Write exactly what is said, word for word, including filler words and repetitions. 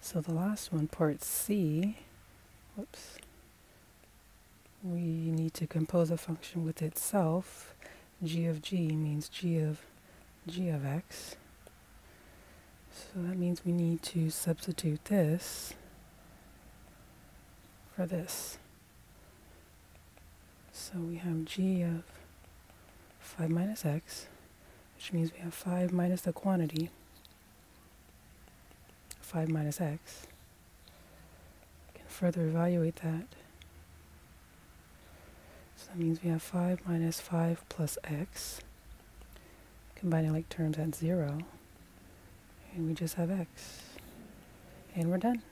So the last one, part C, whoops, we need to compose a function with itself. G of g means g of g of x. So that means we need to substitute this for this. So we have g of five minus x, which means we have five minus the quantity, five minus x. We can further evaluate that. So that means we have five minus five plus x, combining like terms at zero, and we just have x. And we're done.